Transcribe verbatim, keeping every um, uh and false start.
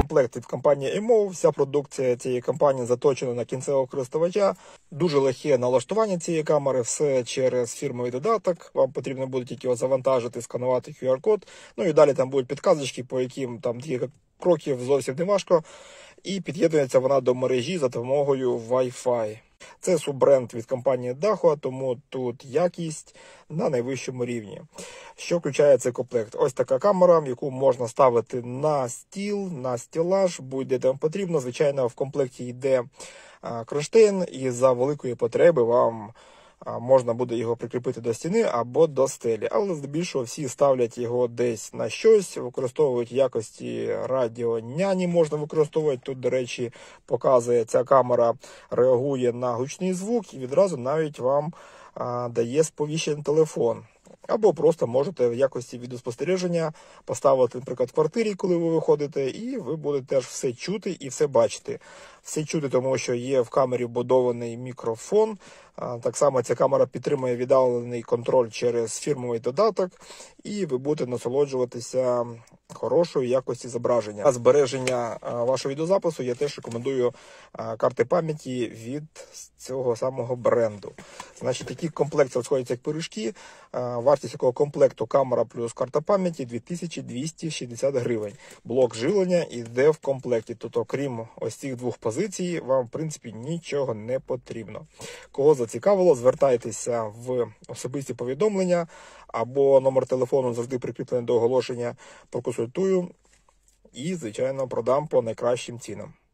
комплект від компанії ай ем о. Вся продукція цієї компанії заточена на кінцевого користувача. Дуже легке налаштування цієї камери, все через фірмовий додаток. Вам потрібно буде тільки його завантажити, сканувати ку ар-код. Ну і далі там будуть підказочки, по яким там декілька кроків зовсім не важко. І під'єднується вона до мережі за допомогою Wi-Fi. Це суббренд від компанії Dahua, тому тут якість на найвищому рівні. Що включає цей комплект? Ось така камера, яку можна ставити на стіл, на стелаж, будь-де там потрібно. Звичайно, в комплекті йде кронштейн, і за великої потреби вам можна буде його прикріпити до стіни або до стелі. Але здебільшого всі ставлять його десь на щось, використовують в якості радіоняні, можна використовувати. Тут, до речі, показує, ця камера реагує на гучний звук і відразу навіть вам а, дає сповіщений телефон. Або просто можете в якості відеоспостереження поставити, наприклад, в квартирі, коли ви виходите, і ви будете теж все чути і все бачити. Все чути, тому що є в камері вбудований мікрофон. Так само ця камера підтримує віддалений контроль через фірмовий додаток, і ви будете насолоджуватися хорошою якості зображення. На збереження вашого відеозапису я теж рекомендую карти пам'яті від цього самого бренду. Значить, такі комплекти розходяться як пиріжки. Вартість такого комплекту камера плюс карта пам'яті дві тисячі двісті шістдесят гривень. Блок живлення йде в комплекті. Тобто, окрім ось цих двох позицій, вам, в принципі, нічого не потрібно. Кого зацікавило, звертайтеся в особисті повідомлення або номер телефону завжди прикріплений до оголошення, проконсультую і, звичайно, продам по найкращим цінам.